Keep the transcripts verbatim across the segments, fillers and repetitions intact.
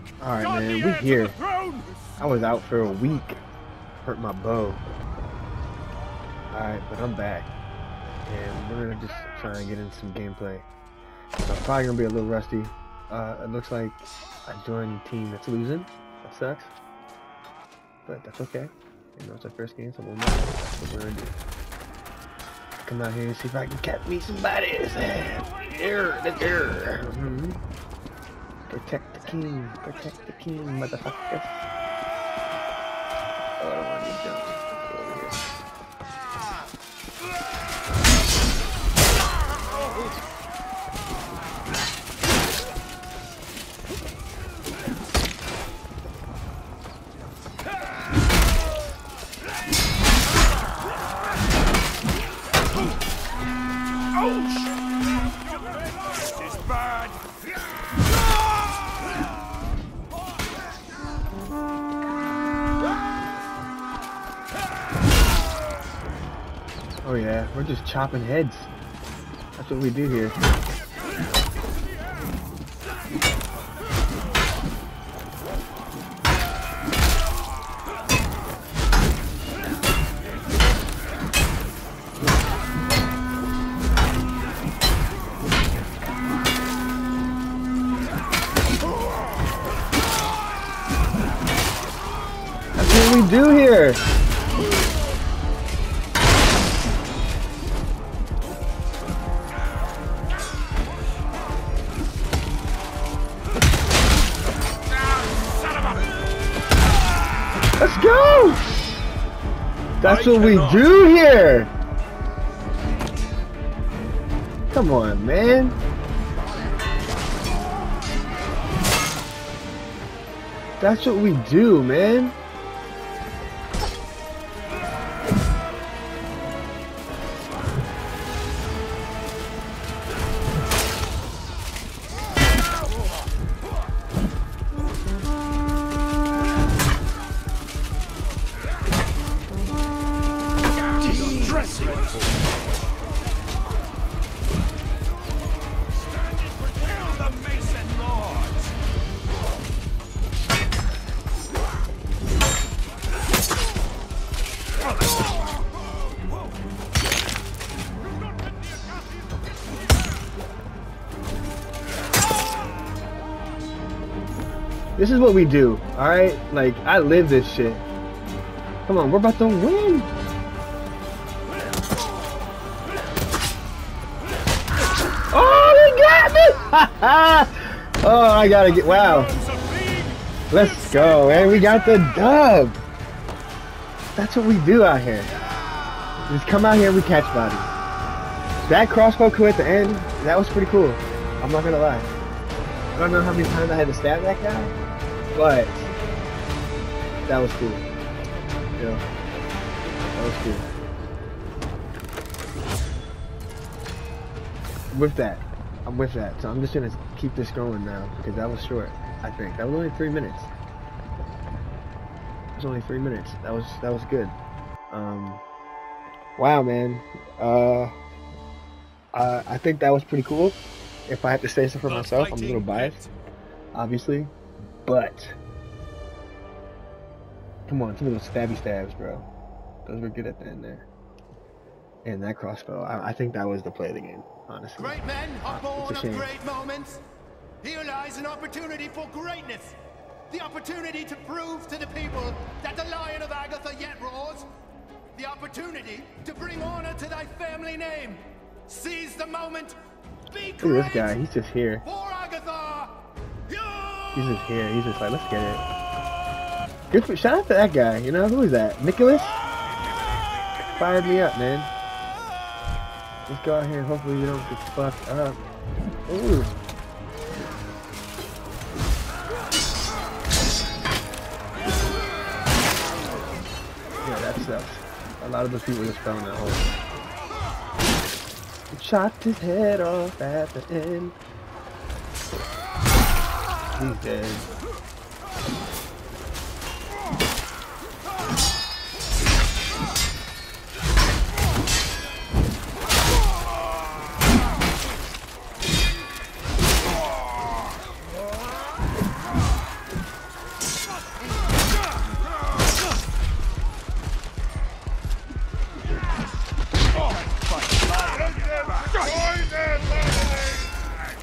Alright, man, we here. I was out for a week. Hurt my bow. Alright, but I'm back. And we're gonna just try and get in some gameplay. So I'm probably gonna be a little rusty. Uh, it looks like I joined a team that's losing. That sucks. But that's okay. You know, it's our first game, so we'll know. That's what we're gonna do. Come out here and see if I can catch me some bodies. There, there. Mm-hmm. Protect the king. Protect the king, motherfuckers. Oh, I don't want to get done. Let's go over here. Oh yeah, we're just chopping heads. That's what we do here. That's what we do here. Let's go! That's what we do here! Come on, man. That's what we do, man. This is what we do, alright? Like, I live this shit. Come on, we're about to win! Oh, they got me! Oh, I gotta get, wow. Let's go, man. We got the dub. That's what we do out here. Just come out here and we catch bodies. That crossbow coup at the end, that was pretty cool. I'm not gonna lie. I don't know how many times I had to stab that guy. But that was cool. Yeah, that was cool. With that, I'm with that. So I'm just gonna keep this going now because that was short. I think that was only three minutes. It was only three minutes. That was that was good. Um, wow, man. Uh, uh, I think that was pretty cool. If I have to say so for myself, I'm a little biased, obviously. But come on, some of those stabby stabs, bro. Those were good at the end there. And that crossbow, I, I think that was the play of the game, honestly. Great men are born of great moments. Here lies an opportunity for greatness. The opportunity to prove to the people that the Lion of Agatha yet roars. The opportunity to bring honor to thy family name. Seize the moment. Be great. Look at this guy, he's just here. For Agatha. He's just here. He's just like, let's get it. Good for, shout out to that guy. You know, who is that? Nicholas? Fired me up, man. Let's go out here and hopefully we don't get fucked up. Ooh. Yeah, that sucks. A lot of those people just fell in that hole. Chopped his head off at the end. He's dead.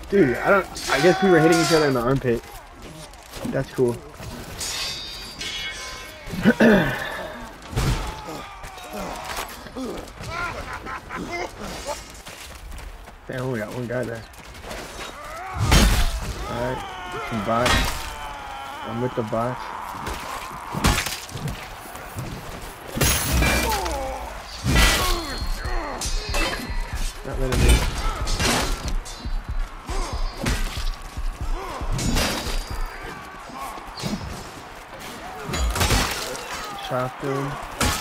Dude, I don't. I guess we were hitting each other in the armpit. That's cool. Damn, we got one guy there. Alright, some bots. I'm with the bots. Not letting me. Chopped him.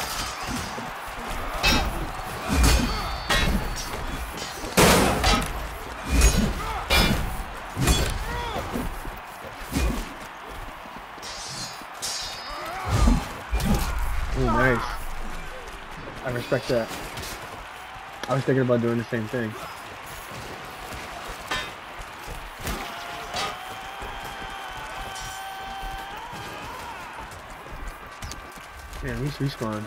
Oh, nice. I respect that. I was thinking about doing the same thing. Man, these respawns.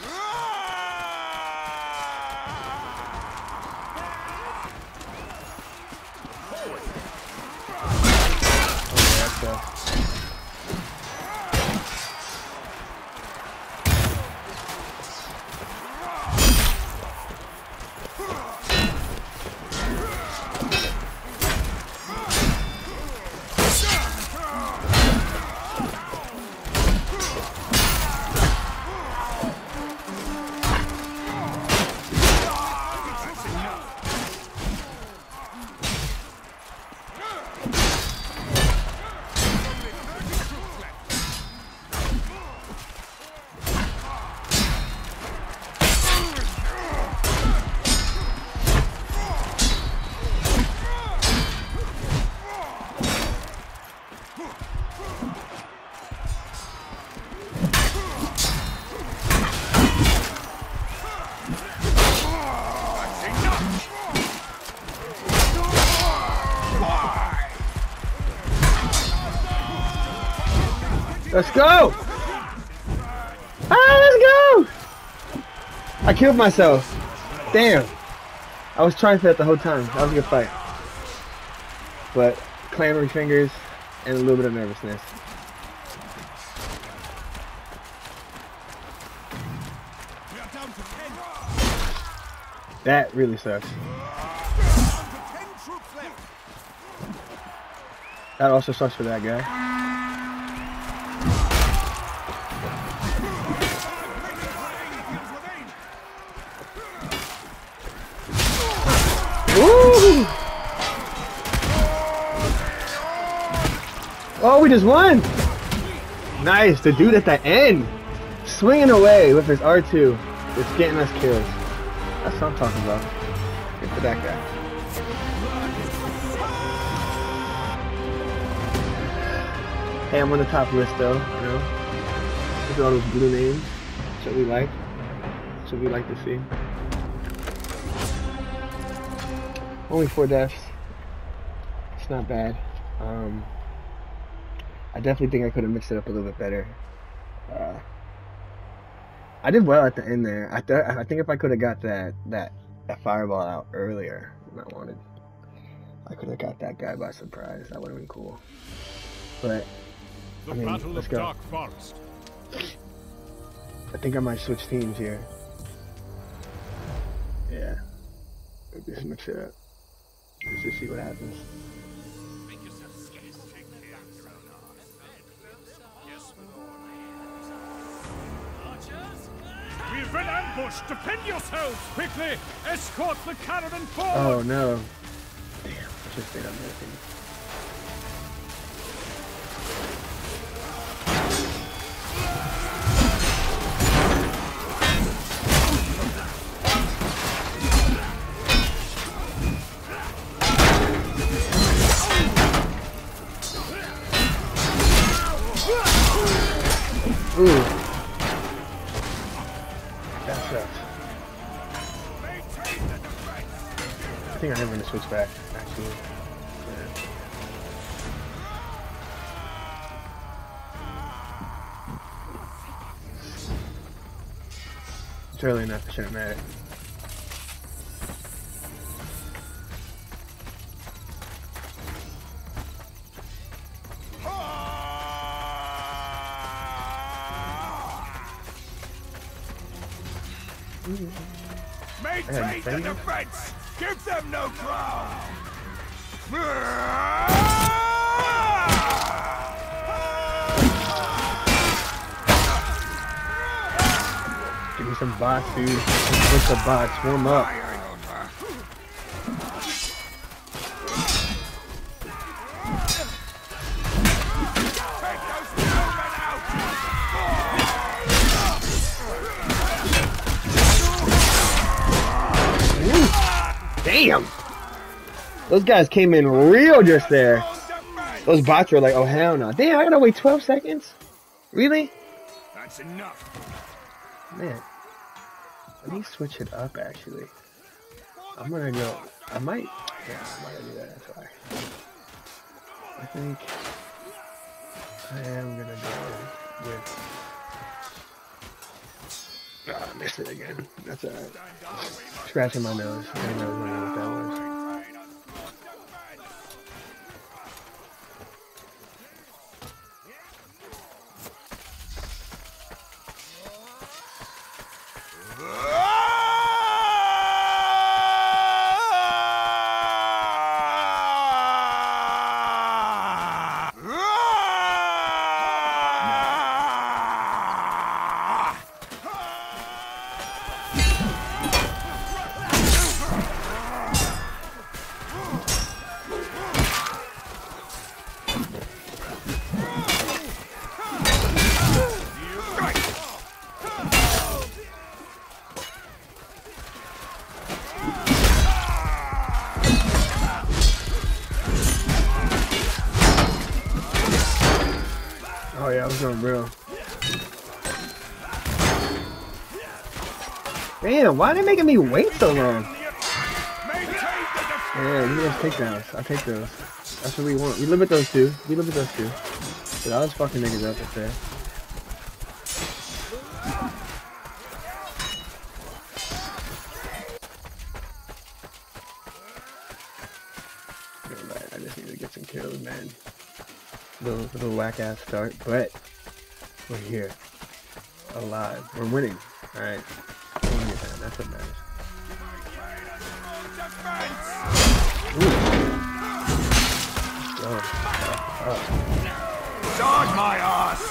Okay, that's tough. Let's go! Ah, let's go! I killed myself. Damn. I was trying for that the whole time. That was a good fight. But clamoring fingers and a little bit of nervousness. That really sucks. That also sucks for that guy. Ooh! Oh, we just won! Nice, the dude at the end! Swinging away with his R two. It's getting us kills. That's what I'm talking about. Good for that guy. Hey, I'm on the top list though, you know? Look at all those blue names. That's what we like. That's what we like to see. Only four deaths. It's not bad. Um, I definitely think I could have mixed it up a little bit better. Uh, I did well at the end there. I th I think if I could have got that that that fireball out earlier than I wanted, I could have got that guy by surprise. That would have been cool. But the I mean, Battle let's of go. Dark Forest. I think I might switch teams here. Yeah, just mix it up. Let's just see what happens. We've been ambushed! Defend yourselves! Quickly! Escort the caravan forward! Oh no. Damn, I should stayed on that thing. Ooh. That sucks. I think I am gonna switch back, actually. Yeah. It's early enough, I shouldn't matter. Maintain the defense! Give them no ground! Give me some bots, dude. Let's push the bots. Warm up. Damn! Those guys came in real just there. Those bots were like, oh hell no. Damn, I gotta wait twelve seconds? Really? That's enough. Man. Let me switch it up actually. I'm gonna go. I might. Yeah, I'm gonna do that. That's why. I think I am gonna go with. Oh, I missed it again. That's alright. Scratching my nose. I didn't know what that was. Oh yeah, I was going real. Damn, why are they making me wait so long? Yeah, give me those takedowns. I'll take those. That's what we want. We live with those two. We live with those two. Dude, I was fucking niggas up up there. Alright, I just need to get some kills, man. Little, little whack ass start, but we're here. Alive. We're winning. Alright. That's what matters. Ooh. Let's go. Oh, oh. Dog my ass!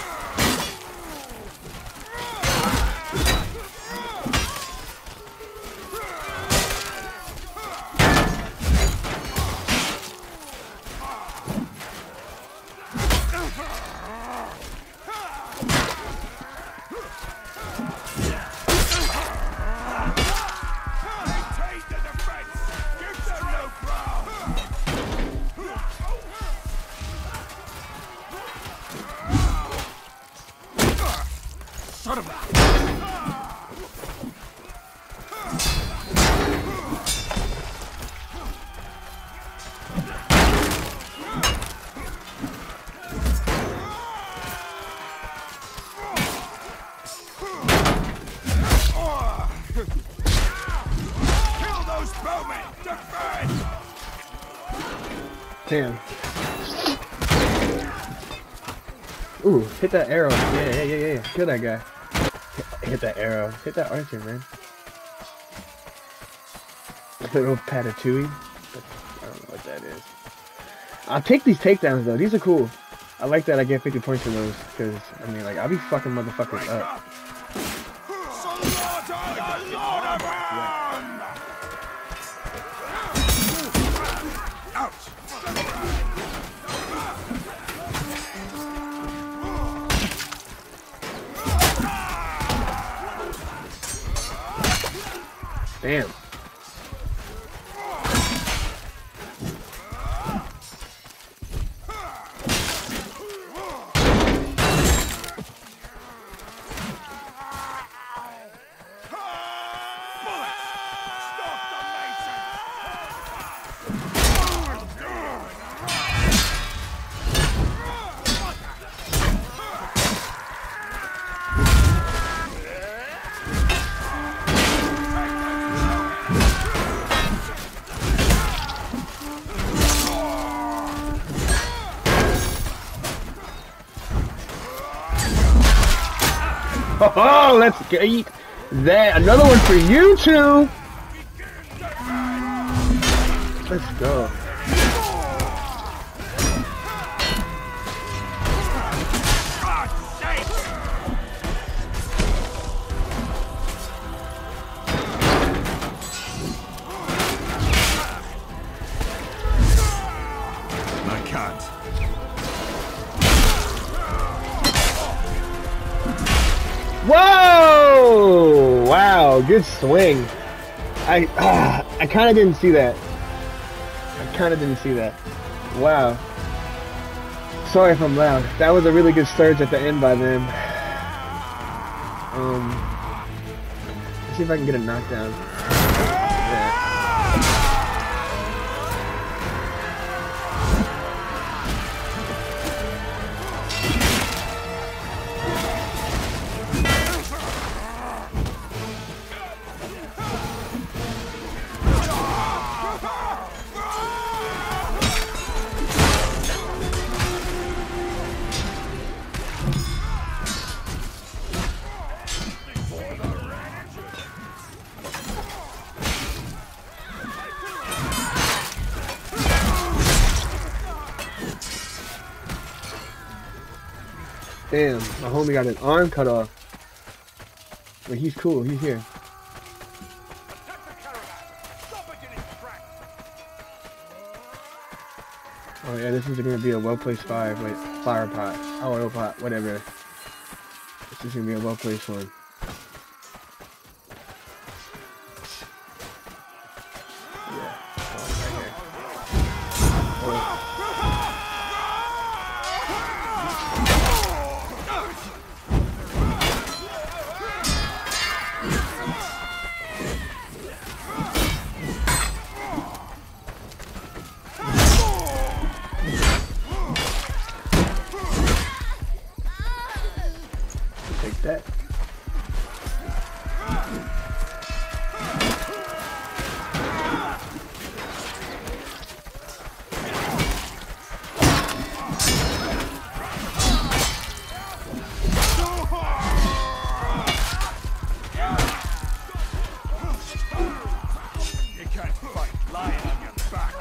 Damn. Ooh, hit that arrow. Yeah, yeah, yeah, yeah. Kill that guy. Hit, hit that arrow. Hit that archer, man. Little Patatouille. I don't know what that is. I'll take these takedowns, though. These are cool. I like that I get fifty points for those. Because, I mean, like, I'll be fucking motherfuckers up. Damn. Oh, let's eat. That another one for you two. Let's go. I can't. Whoa! Wow, good swing. I ah, I kind of didn't see that. I kind of didn't see that. Wow. Sorry if I'm loud. That was a really good surge at the end by them. Um, let's see if I can get a knockdown. Yeah. Damn, my homie got an arm cut off. But he's cool, he's here. Oh yeah, this is gonna be a well-placed five, like fire pot, oil pot, whatever. This is gonna be a well-placed one. Yeah, oh, right here. Oh. Take that. You can't fight lying on your back.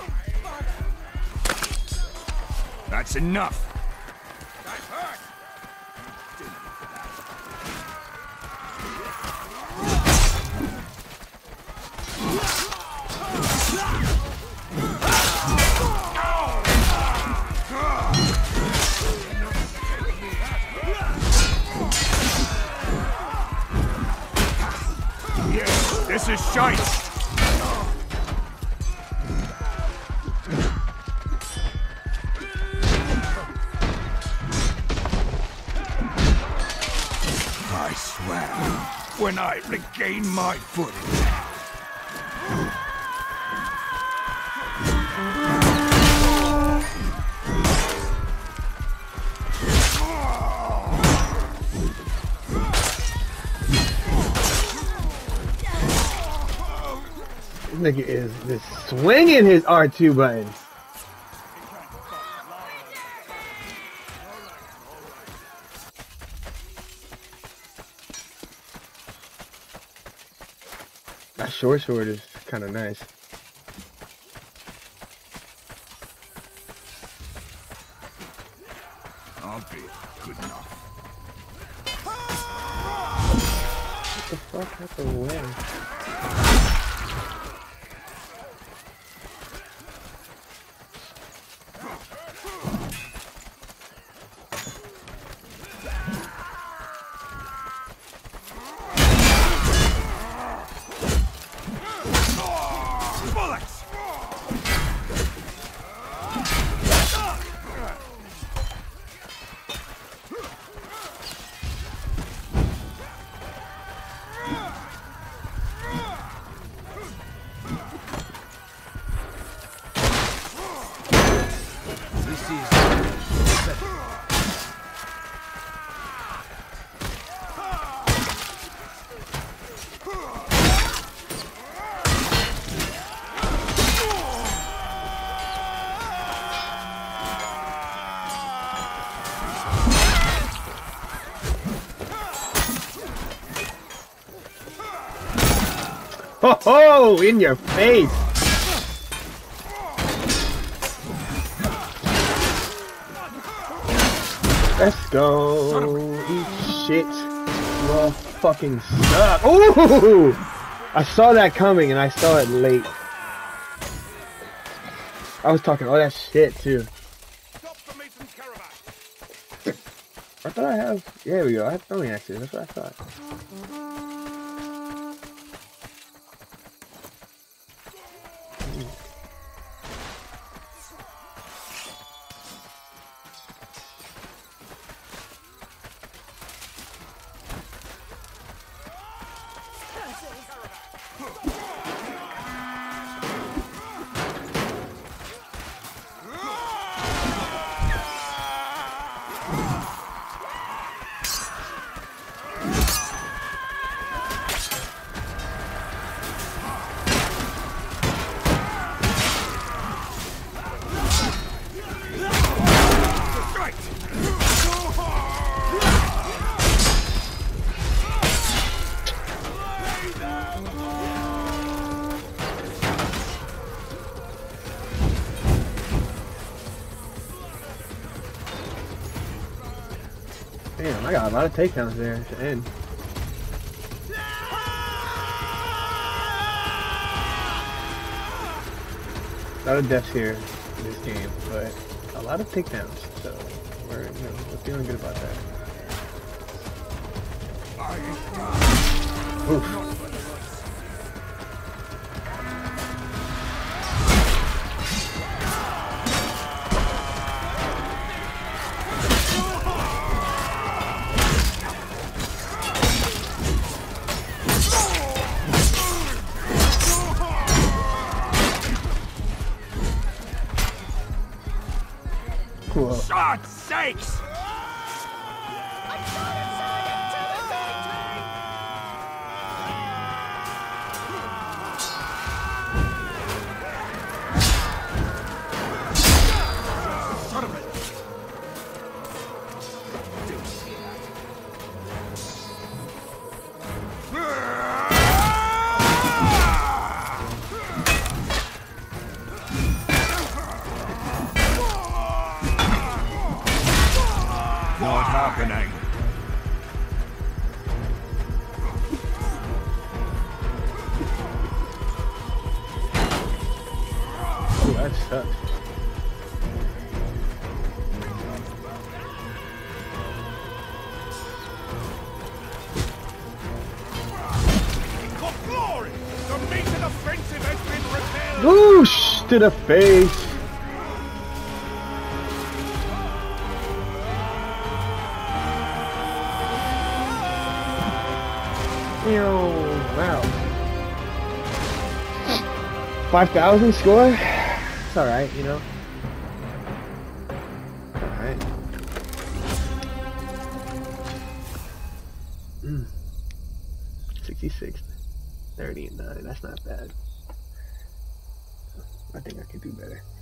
That's enough. That hurt. Yeah, this is shite. I swear, when I regain my footing. This nigga is just swinging his R two button. That short sword is kind of nice. I'll be good enough. What the fuck out the way? ho ho! In your face! Let's go! Eat shit! You all fucking suck! Ooh! I saw that coming and I saw it late. I was talking all that shit too. I thought I have. Yeah, there we go. I have throwing axes. That's what I thought. Damn, I got a lot of takedowns there at the end. A lot of deaths here in this game, but a lot of takedowns, so we're, you know, we're feeling good about that. Oof. Cool. God's sakes! Not happening. Oh, that sucks. For glory! The maiden offensive has been repelled! Whoosh to the face. Wow. five thousand score? It's alright, you know. Alright. Mm. sixty-six, thirty, and nine. That's not bad. I think I can do better.